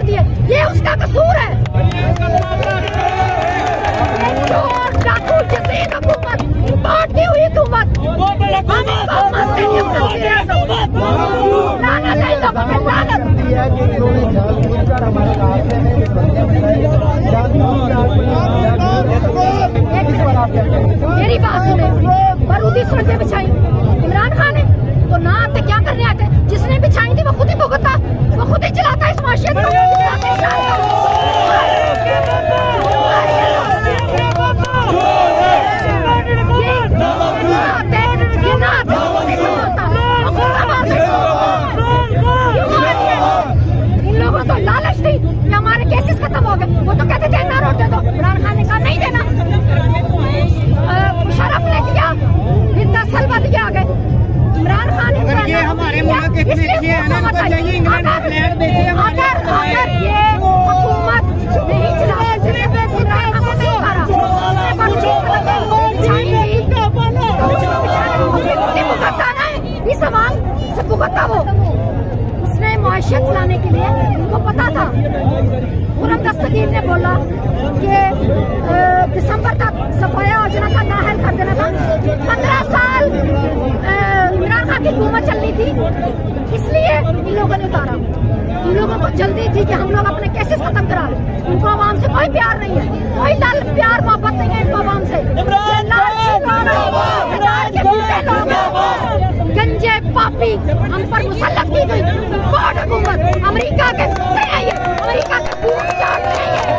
दिए, ये उसका कसूर है। डाकू जसीद हुकूमत, बांटती हुई हुकूमत, मेरी बात सुने, बरूदी सड़कें बिछाई इमरान खान ने, तो ना आते क्या करने आते? जिसने बिछाई थी वो खुद ही भुगता, वो खुद ही चलाता इस माशियत को। इन लोगों तो लालच थी कि हमारे केसेस खत्म हो गए, वो तो कहते थे ना रोटे दो। इमरान खान ने कहा नहीं देना, मुशर्रफ ने दिया, फिर 10 साल बाद ये आ गए। इमरान खान ने ये हमारे मुल्क के लिए है ना, चाहिए इंग्लैंड फ्लैट देते हैं। अगर ये हुकूमत नहीं चला सकते, इमरान खान को नहीं मारा, इस अवाम से भुगता वो। उसने मुआशियत चलाने के लिए उनको पता था। खुर्रम दस्तगीर ने बोला कि दिसंबर तक सफाया हो जाना था, नाहल कर देना था। 15 साल इमरान खान की हुकूमत चलनी थी, इसलिए इन लोगों ने उतारा। इन लोगों को जल्दी थी कि हम लोग अपने केसेस खत्म करा लें। उनको आवाम से कोई प्यार नहीं है, कोई लाल प्यार मोहब्बत नहीं है इनको आवाम से। गंजे पापी हम पर मुसल्लत की गई बॉर्ड हुकूमत, अमेरिका के कुत्ते हैं ये, अमेरिका के खून चाटते हैं ये।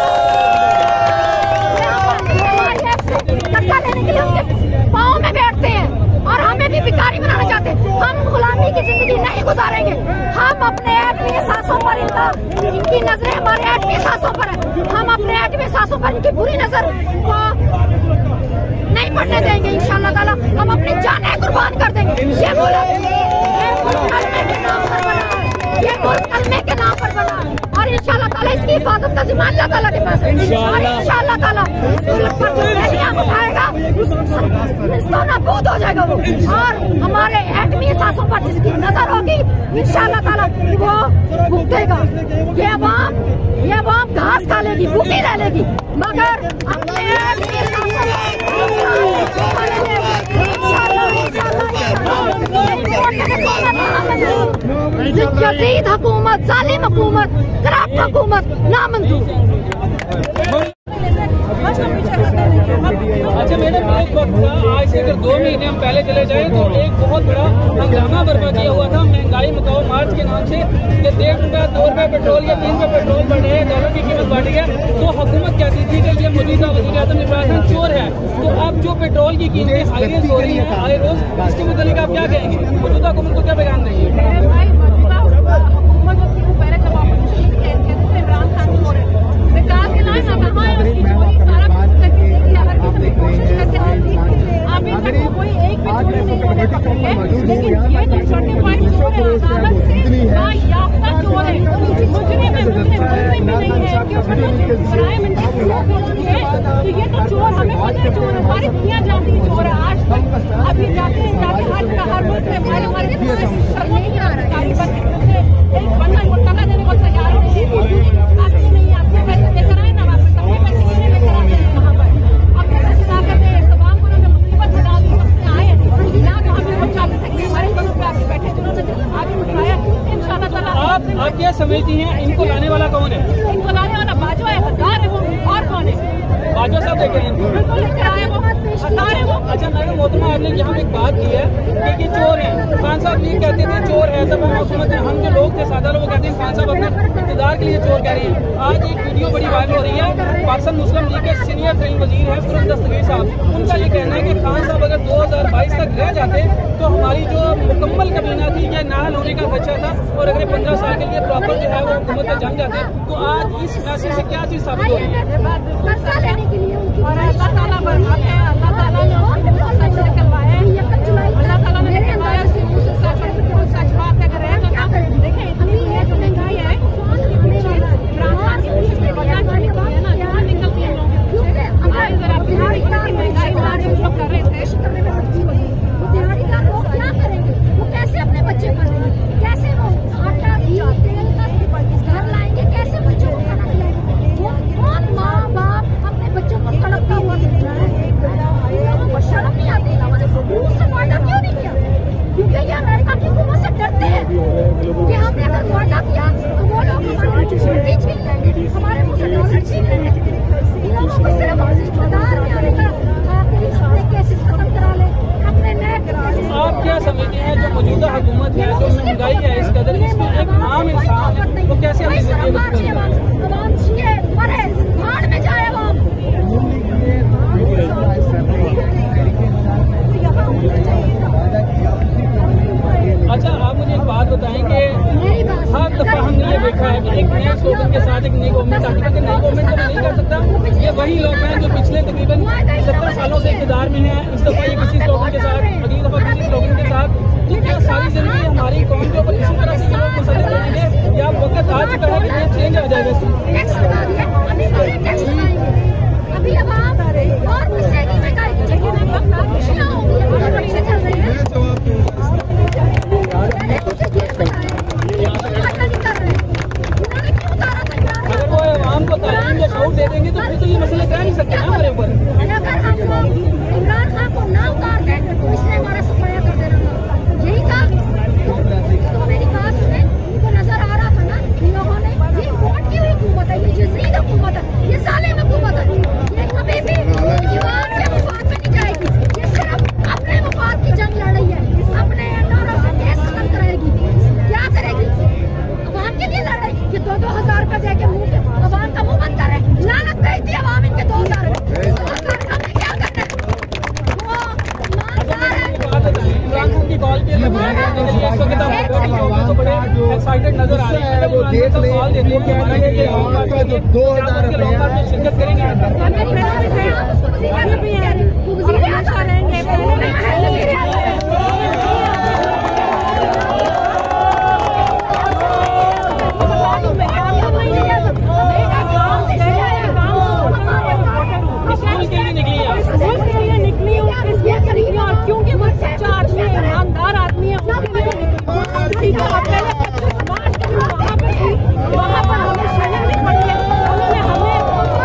कर्जा लेने के लिए उनके पाँव में बैठते हैं और हमें भी भिखारी बनाना चाहते हैं। हम गुलामी की जिंदगी नहीं गुजारेंगे। हम अपने एटमी सांसों पर इनकी नजरें हमारे एटमी सांसों पर है। हम अपने एटमी सांसों पर इनकी बुरी नजर को नहीं पड़ने देंगे। इंशाअल्लाह ताला हम अपनी जानें कुर्बान कर देंगे। ये मुल्क कलमे के नाम पर बना है, ये मुल्क कलमे के नाम पर बना है और इंशाअल्लाह ताला इसकी हिफाजत का जिम्मा अल्लाह ताला के पास है। और इंशाअल्लाह ताला इस मुल्क पर जो रैलियां उठाएगा उसको नाबूद हो जाएगा वो। और हमारे एटमी सांसों पर जिसकी नजर होगी इंशाअल्लाह ताला वो भुगतेगा। ये अवाम घास खा लेगी, भूखी रह लेगी, मगर अपने एटमी सांसों जदीद हुकूमत, जालिम हुकूमत, करप्ट हुकूमत नामंजूर। अच्छा मैडम, एक वक्त था, आज से अगर 2 महीने हम पहले चले जाए तो एक बहुत बड़ा हंगामा बर्पा किया हुआ था महंगाई मुकाओ मार्च के नाम से कि 1.5 रुपये 2 रुपये पेट्रोल या 3 रुपये पेट्रोल बढ़ रहे हैं, डॉलर की कीमत बढ़ रही है। तो हुकूमत कहती थी कि ये मौजूदा वज़ीर आज़म इमरान खान चोर है। तो अब जो पेट्रोल की कीमतें हाई रेज हो रही है आए रोज, इसके मुताबिक आप क्या कहेंगे? मौजूदा हुकूमत को क्या बयान देंगे? लेकिन ये तो सर्टिफाइड चोर है, अदालत से बायाफ्ता चोर है, मुजरिम नहीं है कि उसने बराए में है। तो ये तो चोर, हमें पता है चोर है, सारी दुनिया जानती है चोर है। आज तक अभी जाते हर मुल्क में हमारे एक बंदा को टका देने को तैयार है, आपके नहीं आपके पैसे लेकर आए ना, वापस अपने पैसे क्यों लेकर आते हैं वहाँ पर? अपने पैसे ला करते हैं, तमाम को उन्होंने मुसीबत में डाल दी, सबसे आए यहाँ तो हमें वो चाहते थे कि हमारे घरों पे आके बैठे, जिन्होंने आगे उठाया। इंशाअल्लाह ताला आप क्या समझती हैं इनको लाने वाला कौन है? इनको लाने वाला बाजवा है, हकदार है वो, और कौन है? बाजवा साहब लेकर आए इनको, लेकर आए वो, हकदार है वो। अच्छा मैडम मोहतरमा, आपने यहाँ एक बात की है कि ये चोर है। खान साहब ये कहते थे चोर है, जब हुकूमत हम जो लोग थे सादा लोग वो कहते हैं खान साहब अपने इक़्तिदार के लिए चोर कह रही है। आज एक वीडियो बड़ी वायरल हो रही है, पाकिस्तान मुस्लिम लीग के सीनियर तरीन वजीर है खुर्रम दस्तगीर साहब, उनका ये कहना है कि खान साहब अगर 2022 तक रह जाते तो हमारी जो मुकम्मल काबीना थी ये नाहल होने का खदशा था और अगले 15 साल के लिए प्रॉपर जो है वो हुकूमत में जम जाते। तो आज इस मैसेज से क्या चीज़ साबित हो रही है? और अल्लाह ताला बरकत है, अल्लाह ताला ने सच करवाया है, अल्लाह ताला ने करवाया, सच बात है। अगर देखें इतनी है जो महंगाई है, इमरान खान की वजह है ना, यहाँ निकलती है लोग महंगाई कर रहे थे। दिहाड़ीदार लोग क्या करेंगे? वो कैसे अपने बच्चे पढ़ेंगे? कैसे वो आटा, घी, तेल घर लाएंगे? में है, इस दफा ये किसी स्लोगन के साथ, अगली दफा किसी स्लोगन के साथ, तो क्या सारी जिंदगी हमारी कौम के ऊपर इसी तरह से लोग मुसल्लत रहेंगे या वक्त आ चुका है कि ये चेंज आ जाएगा? टैक्स लगा दिया, अभी टैक्स लगाएंगे, अभी अब आप और मिसेगी में का खुशियाँ होंगी, परीक्षा चल रही है। अगर वो आवाम को तालीम या शऊर दे देंगे तो फिर तो ये मसले कह नहीं सकते ना हमारे ऊपर। अगर हम लोग इमरान खान को ना उतार दें तो इसने हमारा सफाया कर देना था, यही कहा। तो मेरी बात सुने, उनको नजर आ रहा था ना इन लोगों ने, ये वोट की हुई हुकूमत है, ये जजीद हुकूमत है, ये जालिम हुकूमत है, ये कभी भी इमाम के मुफाद में नहीं जाएगी, ये सिर्फ अपने मुफाद की जंग लड़ रही है, अपने नारों से केस खत्म कराएगी। क्या करेगी? अवाम के लिए लड़ रही, ये 2-2 हज़ार रुपए दे के मुंह अवाम का मुंह बंद कर रहे, लानत भेजती है अवाम इनके 2,000 रुपए। क्या करना है? वो ईमानदार है। इमरान खान की कॉल पे तो बड़े एक्साइटेड नजर आ रहे हैं, वो देख ले कॉल देते हैं कि हमारे लिए 2,000 लोग शिरकत करेंगे। क्योंकि वो सच्चा आदमी है, ईमानदार आदमी है, वहाँ पर हमें शहर में पड़ी है, उन्होंने हमें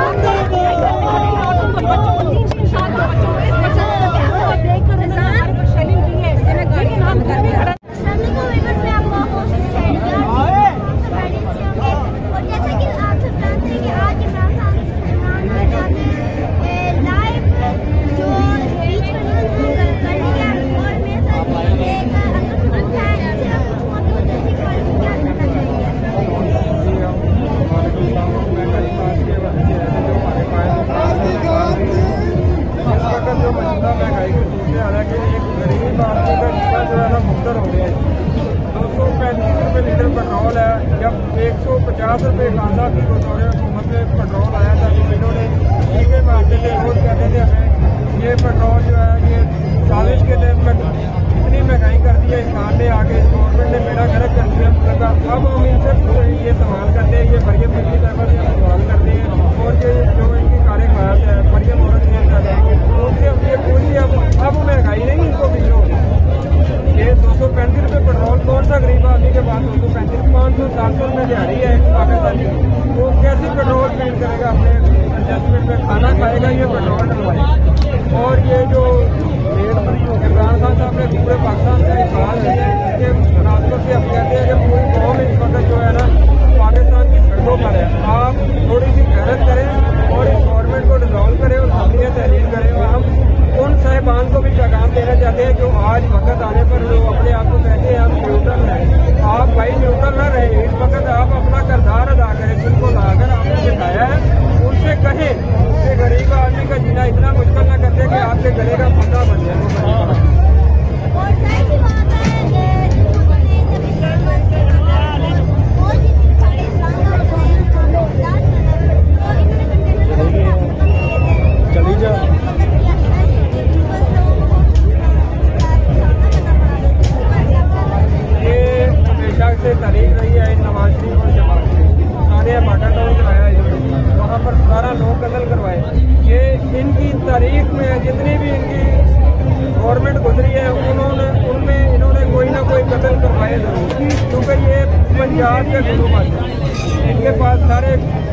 देखकर हमारे पर शैलिंग की है, लेकिन हम घर में महंगाई की सूरत हालांकि एक गरीब आदमी का जीवन जो है ना मुख्तर हो गया है। 235 रुपये लीटर पेट्रोल है, जब 150 रुपये खासा की बतौर हुकूमत में पेट्रोल आया था, जो इन्होंने टीके मारते थे, रोज कहते थे हमें ये पेट्रोल जो है ये साजिश के लिए इतनी महंगाई कर दी है, इस खान ने आके गवर्नमेंट ने बेड़ा गर्क कर दिया। लगा अब हम इनसे ये सवाल करते हैं, ये मरियम बिजली साहबा से सवाल करते हैं और ये जो इनकी कार्यकाल है मरियम औरत उनसे अब ये पूरी अब महंगाई नहीं इनको भी हो ये 235 रुपये पेट्रोल, कौन सा गरीब आदमी के पास 235 500-700 रुपये दिहाड़ी है पाकिस्तानी, वो कैसे पेट्रोल स्पेंड करेगा अपने एडजस्टमेंट में, खाना खाएगा ये पेट्रोल डलवाएगा। और ये जो इमरान खान साहब ने पूरे पाकिस्तान का इकरार है कि मुनासिबत से अब कहते हैं कि पूरी कौम इस वक्त जो है ना पाकिस्तान की सड़कों पर है। आप थोड़ी सी गैरत करें और इस गवर्नमेंट को डिसॉल्व करें और असम्बलियाँ तहरीर करें। और हम उन साहिबान को भी पैगाम देना चाहते हैं जो आज वक्त आने पर लोग अपने आप को कहते हैं हम न्यूट्रल हैं, आप भाई न्यूट्रल न रहे, इस वक्त आप अपना किरदार अदा करें, जिनको लाकर आपने दिखाया है उनसे कहें कि गरीब आदमी का जीना इतना मुश्किल न करते कि आपके गले का फंदा बन जाए। चली जा ये हमेशा से तारीख रही है नवाज शरीफ और जमात ने सारे माटा टाउन कराया है, वहाँ पर 17 लोग कत्ल करवाए। ये इनकी तारीख में जितनी भी इनकी गवर्नमेंट गुजरी है उनमें इन्होंने कोई ना कोई कत्ल करवाए जरूर, क्योंकि ये पंजाब के गुरु इनके पास सारे